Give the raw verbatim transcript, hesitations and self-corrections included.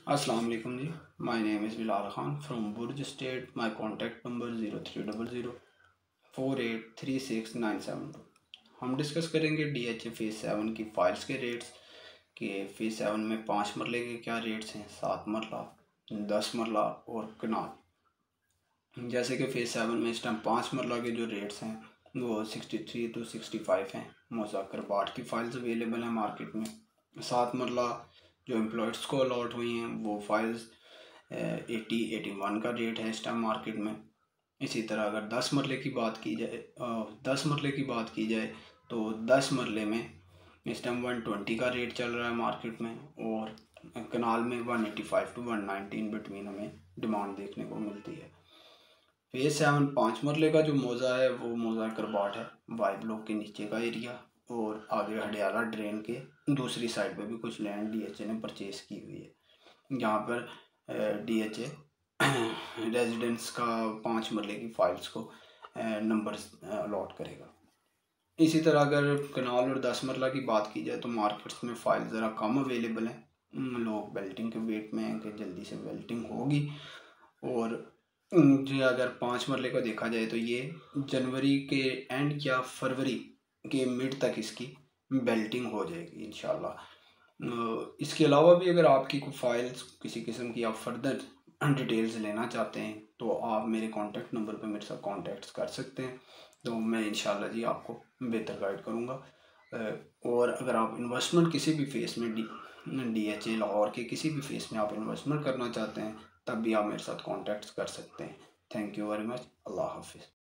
अस्सलाम वालेकुम जी। My name is Bilal Khan from Burj state. My contact number zero three double zero four eight three six nine seven two. हम discuss करेंगे D H A phase seven की files के rates कि phase seven में पाँच मरले के क्या रेट्स हैं, सात मरला, दस मरला और कनाल। जैसे कि फेज़ सेवन में इस टाइम पाँच मरला के जो रेट्स हैं वो sixty three two sixty five हैं। मुज़क्कर बाट की फ़ाइल्स अवेलेबल हैं मार्केट में। सात मरला जो एम्प्लॉयज़ को अलॉट हुई हैं वो फाइल्स एटी एटी वन का रेट है इस टाइम मार्केट में। इसी तरह अगर दस मरले की बात की जाए दस मरले की बात की जाए तो दस मरले में इस टाइम वन ट्वेंटी का रेट चल रहा है मार्केट में, और कनाल में one eighty five two one ninety in between हमें डिमांड देखने को मिलती है। फेज़ सेवन पाँच मरले का जो मौज़ा है वो मौज़ा करबाट है, वाई ब्लॉक के नीचे का एरिया, और आगे हडियाला ड्रेन के दूसरी साइड पे भी कुछ लैंड डीएचए ने परचेज़ की हुई है। यहाँ पर डीएचए रेजिडेंस का पाँच मरले की फाइल्स को नंबर अलॉट करेगा। इसी तरह अगर कनाल और दस मरला की बात की जाए तो मार्केट्स में फ़ाइल ज़रा कम अवेलेबल हैं। लोग बेल्टिंग के वेट में हैं कि जल्दी से बेल्टिंग होगी। और जो अगर पाँच मरले को देखा जाए तो ये जनवरी के एंड या फरवरी के मिड तक इसकी बेल्टिंग हो जाएगी इंशाल्लाह। इसके अलावा भी अगर आपकी कोई फाइल्स किसी किस्म की आप फर्दर डिटेल्स लेना चाहते हैं तो आप मेरे कॉन्टैक्ट नंबर पर मेरे साथ कॉन्टैक्ट कर सकते हैं, तो मैं इंशाल्लाह जी आपको बेहतर गाइड करूँगा। और अगर आप इन्वेस्टमेंट किसी भी फेस में D D H A Lahore के किसी भी फेस में आप इन्वेस्टमेंट करना चाहते हैं तब भी आप मेरे साथ कॉन्टैक्ट कर सकते हैं। Thank you very much. अल्लाह हाफिज़।